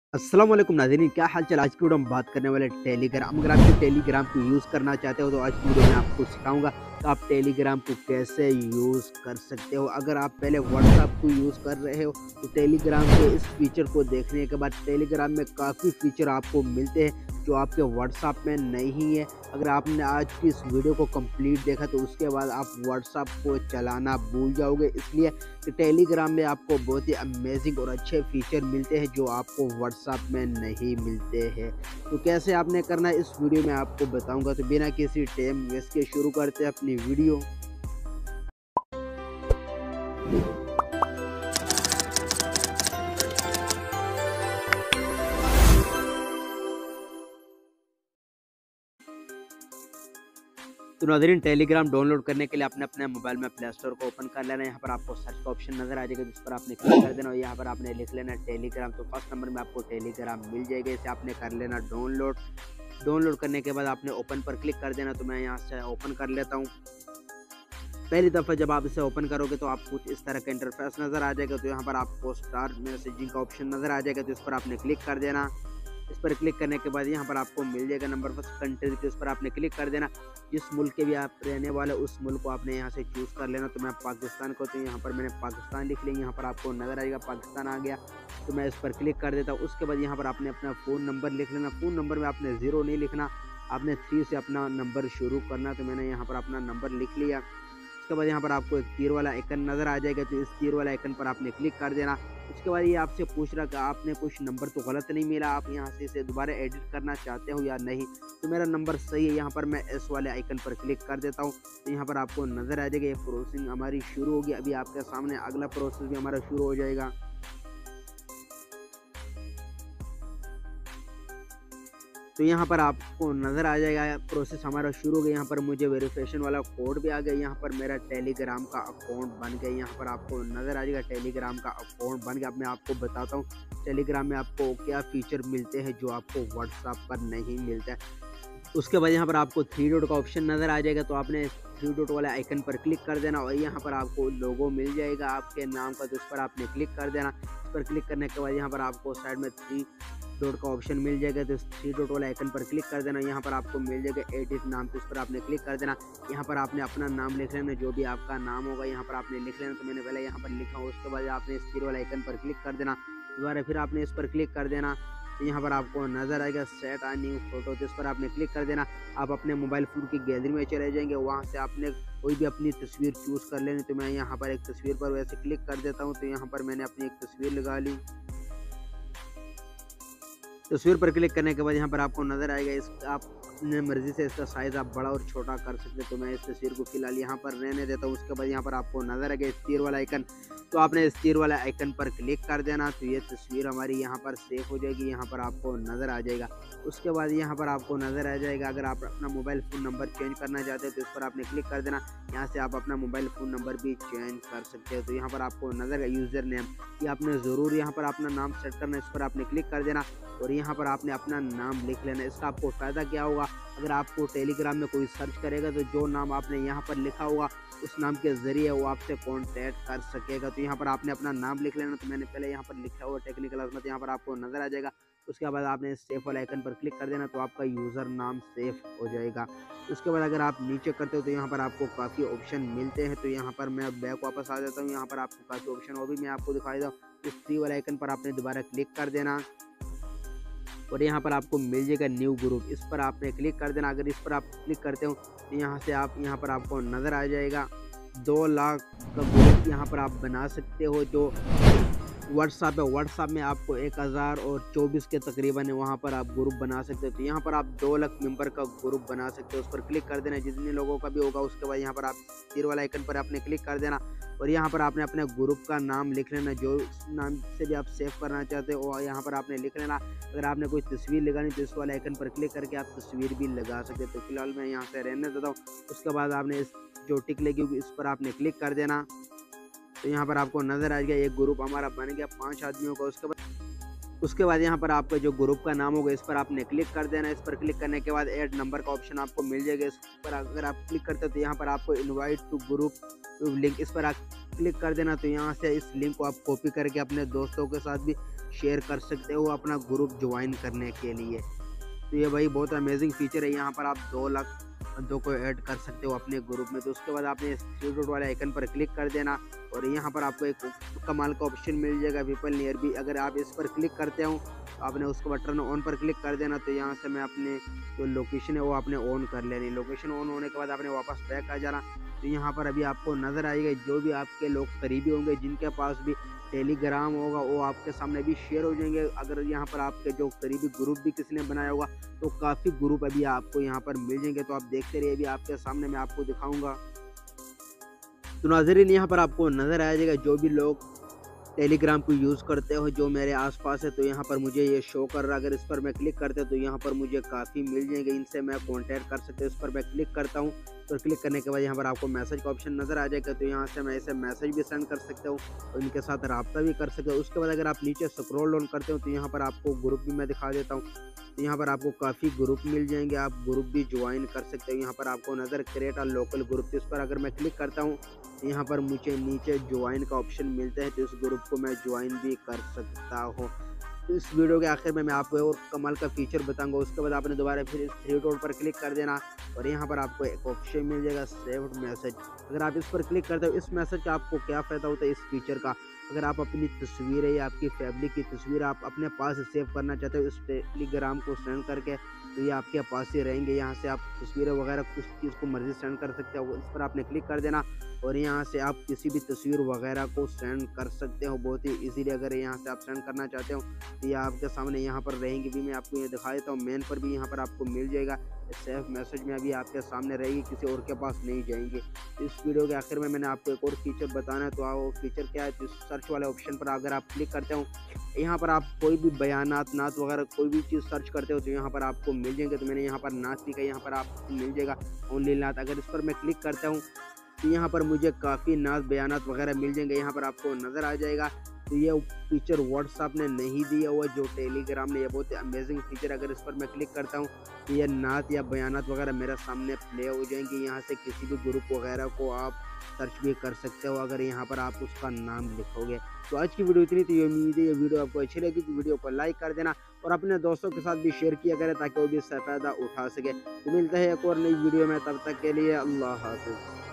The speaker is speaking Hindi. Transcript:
अस्सलाम वालेकुम नाज़रीन, क्या हाल चाल। आज की वीडियो हम बात करने वाले टेलीग्राम। अगर आप भी टेलीग्राम को यूज़ करना चाहते हो तो आज की वीडियो में आपको सिखाऊंगा कि आप टेलीग्राम को कैसे यूज़ कर सकते हो। अगर आप पहले व्हाट्सएप को यूज़ कर रहे हो तो टेलीग्राम के इस फीचर को देखने के बाद टेलीग्राम में काफ़ी फीचर आपको मिलते हैं जो आपके व्हाट्सएप में नहीं है। अगर आपने आज की इस वीडियो को कंप्लीट देखा तो उसके बाद आप व्हाट्सएप को चलाना भूल जाओगे, इसलिए कि टेलीग्राम में आपको बहुत ही अमेजिंग और अच्छे फीचर मिलते हैं जो आपको व्हाट्सएप में नहीं मिलते हैं। तो कैसे आपने करना है इस वीडियो में आपको बताऊंगा। तो बिना किसी टाइम वेस्ट के शुरू करते हैं अपनी वीडियो। तो नाज़रीन, टेलीग्राम डाउनलोड करने के लिए आपने अपने मोबाइल में प्ले स्टोर को ओपन कर लेना है। यहाँ पर आपको सर्च का ऑप्शन नज़र आ जाएगा जिस पर आपने क्लिक कर देना और यहाँ पर आपने लिख लेना टेलीग्राम। तो फर्स्ट नंबर में आपको टेलीग्राम मिल जाएगा, इसे आपने कर लेना डाउनलोड करने के बाद आपने ओपन पर क्लिक कर देना। तो मैं यहाँ से ओपन कर लेता हूँ। पहली दफ़ा जब आप इसे ओपन करोगे तो आपको कुछ इस तरह का इंटरफेस नज़र आ जाएगा। तो यहाँ पर आपको स्टार मैसेजिंग का ऑप्शन नज़र आ जाएगा, तो इस पर आपने क्लिक कर देना। इस पर क्लिक करने के बाद यहाँ पर आपको मिल जाएगा नंबर फर्स्ट कंट्री, तो इस पर आपने क्लिक कर देना। जिस मुल्क के भी आप रहने वाले उस मुल्क को आपने यहाँ से चूज़ कर लेना। तो मैं पाकिस्तान को, तो यहाँ पर मैंने पाकिस्तान लिख लिया। यहाँ पर आपको नज़र आएगा पाकिस्तान आ गया, तो मैं इस पर क्लिक कर देता हूँ। उसके बाद यहाँ पर आपने अपना फ़ोन नंबर लिख लेना। फ़ोन नंबर में आपने 0 नहीं लिखना, आपने 3 से अपना नंबर शुरू करना। तो मैंने यहाँ पर अपना नंबर लिख लिया। उसके बाद यहाँ पर आपको एक तीर वाला आइकन नज़र आ जाएगा, तो इस तीर वाला आइकन पर आपने क्लिक कर देना। उसके बाद ये आपसे पूछ रहा कि आपने कुछ नंबर तो गलत नहीं मिला, आप यहाँ से इसे दोबारा एडिट करना चाहते हो या नहीं। तो मेरा नंबर सही है, यहाँ पर मैं एस वाले आइकन पर क्लिक कर देता हूँ। तो यहाँ पर आपको नज़र आ जाएगा ये प्रोसेसिंग हमारी शुरू होगी। अभी आपके सामने अगला प्रोसेस भी हमारा शुरू हो जाएगा। तो यहाँ पर आपको नज़र आ जाएगा प्रोसेस हमारा शुरू हो गया। यहाँ पर मुझे वेरिफिकेशन वाला कोड भी आ गया। यहाँ पर मेरा टेलीग्राम का अकाउंट बन गया। यहाँ पर आपको नज़र आ जाएगा टेलीग्राम का अकाउंट बन गया। अब मैं आपको बताता हूँ टेलीग्राम में आपको क्या फ़ीचर मिलते हैं जो आपको व्हाट्सएप पर नहीं मिलता है। उसके बाद यहाँ पर आपको 3 डॉट का ऑप्शन नज़र आ जाएगा, तो आपने 3 डॉट वाले आइकन पर क्लिक कर देना और यहाँ पर आपको लोगो मिल जाएगा आपके नाम का, तो इस पर आपने क्लिक कर देना। इस पर क्लिक करने के बाद यहाँ पर आपको साइड में 3 डॉट का ऑप्शन मिल जाएगा, तो 3 डॉट वाले आइकन पर क्लिक कर देना। यहाँ पर आपको मिल जाएगा एडिट नाम, तो इस पर आपने क्लिक कर देना। यहाँ पर आपने अपना नाम लिख लेना, जो भी आपका नाम होगा यहाँ पर आपने लिख लेना। तो मैंने पहले यहाँ पर लिखा। उसके बाद आपने इस तीर वाले आइकन पर क्लिक कर देना, दोबारा फिर आपने इस पर क्लिक कर देना। तो यहाँ पर आपको नज़र आएगा सेट आ न्यू फोटो, तो इस पर आपने क्लिक कर देना। आप अपने मोबाइल फ़ोन की गैलरी में चले जाएंगे, वहाँ से आपने कोई भी अपनी तस्वीर चूज़ कर लेनी। तो मैं यहाँ पर एक तस्वीर पर वैसे क्लिक कर देता हूँ। तो यहाँ पर मैंने अपनी एक तस्वीर लगा ली। तस्वीर पर क्लिक करने के बाद यहाँ पर आपको नज़र आएगा इस आप अपने मर्ज़ी से इसका साइज़ आप बड़ा और छोटा कर सकते हैं। तो मैं इस तस्वीर को फ़िलहाल यहाँ पर रहने देता हूँ। उसके बाद यहाँ पर आपको नज़र आएगा इस तीर वाला आइकन, तो आपने इस तीर वाला आइकन पर क्लिक कर देना। तो ये तस्वीर हमारी यहाँ पर सेव हो जाएगी, यहाँ पर आपको नज़र आ जाएगा। उसके बाद यहाँ पर आपको नज़र आ जाएगा अगर आप अपना मोबाइल फ़ोन नंबर चेंज करना चाहते हैं तो इस पर आपने क्लिक कर देना। यहाँ से आप अपना मोबाइल फ़ोन नंबर भी चेंज कर सकते हो। तो यहाँ पर आपको नज़र आएगा यूज़र नेम, ये आपने ज़रूर यहाँ पर अपना नाम सेट करना, इस पर आपने क्लिक कर देना और यहाँ पर आपने अपना नाम लिख लेना। इसका आपको फ़ायदा क्या होगा, अगर आपको टेलीग्राम में कोई सर्च करेगा तो जो नाम आपने यहाँ पर लिखा होगा उस नाम के ज़रिए वो आपसे कॉन्टैक्ट कर सकेगा। तो यहाँ पर आपने अपना नाम लिख लेना। तो मैंने पहले यहाँ पर लिखा हुआ टेक्निकल अजमत, यहाँ पर आपको नज़र आ जाएगा। उसके बाद आपने सेव वाले आइकन पर क्लिक कर देना, तो आपका यूज़र नाम सेव हो जाएगा। उसके बाद अगर आप नीचे करते हो तो यहाँ पर आपको काफ़ी ऑप्शन मिलते हैं। तो यहाँ पर मैं बैक वापस आ जाता हूँ। यहाँ पर आपको काफ़ी ऑप्शन वो भी मैं आपको दिखाई दूँ। इस 3 वाले आइकन पर आपने दोबारा क्लिक कर देना और यहाँ पर आपको मिल जाएगा न्यू ग्रुप, इस पर आपने क्लिक कर देना। अगर इस पर आप क्लिक करते हो तो यहाँ से आप यहाँ पर आपको नज़र आ जाएगा 2 लाख का ग्रुप यहाँ पर आप बना सकते हो। जो व्हाट्सएप है, व्हाट्सएप में आपको 1024 के तकरीबन है, वहाँ पर आप ग्रुप बना सकते हो। तो यहाँ पर आप 2 लाख मेंबर का ग्रुप बना सकते हो। उस पर क्लिक कर देना, जितने लोगों का भी होगा। उसके बाद यहाँ पर आप तीर वाला आइकन पर आपने क्लिक कर देना और यहाँ पर आपने अपने ग्रुप का नाम लिख लेना, जो नाम से भी आप सेव करना चाहते हो और यहाँ पर आपने लिख लेना। अगर आपने कोई तस्वीर लगानी तो इस वाले आइकन पर क्लिक करके आप तस्वीर भी लगा सकते हो। तो फिलहाल मैं यहाँ से रहने देता हूँ। उसके बाद आपने इस जो टिक लगी होगी इस पर आपने क्लिक कर देना। तो यहाँ पर आपको नज़र आ गया एक ग्रुप हमारा बन गया 5 आदमियों का। उसके बाद यहाँ पर आपका जो ग्रुप का नाम होगा इस पर आपने क्लिक कर देना। इस पर क्लिक करने के बाद ऐड नंबर का ऑप्शन आपको मिल जाएगा। इस पर अगर आप क्लिक करते हो तो यहाँ पर आपको इनवाइट टू ग्रुप लिंक, इस पर आप क्लिक कर देना। तो यहाँ से इस लिंक को आप कॉपी करके अपने दोस्तों के साथ भी शेयर कर सकते हो अपना ग्रुप ज्वाइन करने के लिए। तो ये भाई बहुत अमेजिंग फीचर है। यहाँ पर आप 2 लाख बंदों को ऐड कर सकते हो अपने ग्रुप में। तो उसके बाद आपने थ्री डॉट वाले आइकन पर क्लिक कर देना और यहाँ पर आपको एक कमाल का ऑप्शन मिल जाएगा पीपल नियर बी। अगर आप इस पर क्लिक करते हो तो आपने उसको बटन ऑन पर क्लिक कर देना। तो यहाँ से मैं अपने जो लोकेशन है वो आपने ऑन कर लेनी। लोकेशन ऑन होने के बाद आपने वापस बैक आ जाना। तो यहाँ पर अभी आपको नज़र आएगा जो भी आपके लोग करीबी होंगे जिनके पास भी टेलीग्राम होगा वो आपके सामने भी शेयर हो जाएंगे। अगर यहाँ पर आपके जो करीबी ग्रुप भी किसी ने बनाया होगा तो काफ़ी ग्रुप अभी आपको यहाँ पर मिल जाएंगे। तो आप देखते रहिए, अभी आपके सामने मैं आपको दिखाऊंगा। तो नाज़रीन यहाँ पर आपको नज़र आ जाएगा जो भी लोग टेलीग्राम को यूज़ करते हो जो मेरे आसपास है। तो यहाँ पर मुझे ये शो कर रहा है। अगर इस पर मैं क्लिक करता हूँ तो यहाँ पर मुझे काफ़ी मिल जाएंगे, इनसे मैं कांटेक्ट कर सकते हो। इस पर मैं क्लिक करता हूँ तो क्लिक करने के बाद यहाँ पर आपको मैसेज का ऑप्शन नज़र आ जाएगा। तो यहाँ से मैं इसे मैसेज भी सेंड कर सकता हूँ और इनके साथ रब्ता भी कर सकते हो। उसके बाद अगर आप नीचे स्क्रॉल डाउन करते हो तो यहाँ पर आपको ग्रुप भी मैं दिखा देता हूँ। तो यहाँ पर आपको काफ़ी ग्रुप मिल जाएंगे, आप ग्रुप भी ज्वाइन कर सकते हो। यहाँ पर आपको नज़र क्रिएट अ लोकल ग्रुप, इस पर अगर मैं क्लिक करता हूँ तो यहाँ पर मुझे नीचे ज्वाइन का ऑप्शन मिलता है। तो इस ग्रुप को मैं ज्वाइन भी कर सकता हूँ। तो इस वीडियो के आखिर में मैं आपको और कमाल का फीचर बताऊंगा। उसके बाद आपने दोबारा फिर इस थ्री डॉट पर क्लिक कर देना और यहाँ पर आपको एक ऑप्शन मिल जाएगा सेव्ड मैसेज। अगर आप इस पर क्लिक करते हो, इस मैसेज का आपको क्या फ़ायदा होता है इस फीचर का, अगर आप अपनी तस्वीरें या आपकी फैमिली की तस्वीर आप अपने पास सेव करना चाहते हो इस टेलीग्राम को सेंड करके तो ये आपके पास ही रहेंगे। यहाँ से आप तस्वीरें वगैरह कुछ चीज़ को मर्जी सेंड कर सकते हो। इस पर आपने क्लिक कर देना और यहाँ से आप किसी भी तस्वीर वगैरह को सेंड कर सकते हो बहुत ही इजीली। अगर यहाँ से आप सेंड करना चाहते हो तो ये आपके सामने यहाँ पर रहेंगी भी। मैं आपको ये दिखा देता हूँ, मेन पर भी यहाँ पर आपको मिल जाएगा। सेफ मैसेज में अभी आपके सामने रहेगी, किसी और के पास नहीं जाएंगे। इस वीडियो के आखिर में मैंने आपको एक और फीचर बताना है। तो वो फीचर क्या है, तो सर्च वाले ऑप्शन पर अगर आप क्लिक करते हो यहाँ पर आप कोई भी बयानात नात वगैरह कोई भी चीज़ सर्च करते हो तो यहाँ पर आपको मिल जाएंगे। तो मैंने यहाँ पर नात लिखा है, यहाँ पर आपको मिल जाएगा ओनली नात। अगर इस पर मैं क्लिक करता हूँ तो यहाँ पर मुझे काफ़ी नात बयानात वगैरह मिल जाएंगे, यहाँ पर आपको नज़र आ जाएगा। तो ये फीचर व्हाट्सएप ने नहीं दिया हुआ जो टेलीग्राम ने, ये बहुत अमेजिंग फीचर। अगर इस पर मैं क्लिक करता हूँ तो ये नात या बयानात वगैरह मेरे सामने प्ले हो जाएंगे। यहाँ से किसी भी ग्रुप वगैरह को आप सर्च भी कर सकते हो अगर यहाँ पर आप उसका नाम लिखोगे। तो आज की वीडियो इतनी थी, उम्मीद है ये वीडियो आपको अच्छी लगी तो वीडियो को लाइक कर देना और अपने दोस्तों के साथ भी शेयर किया करें ताकि वो भी इससे फ़ायदा उठा सके। तो मिलते हैं एक और नई वीडियो में, तब तक के लिए अल्लाह हाफ़िज़।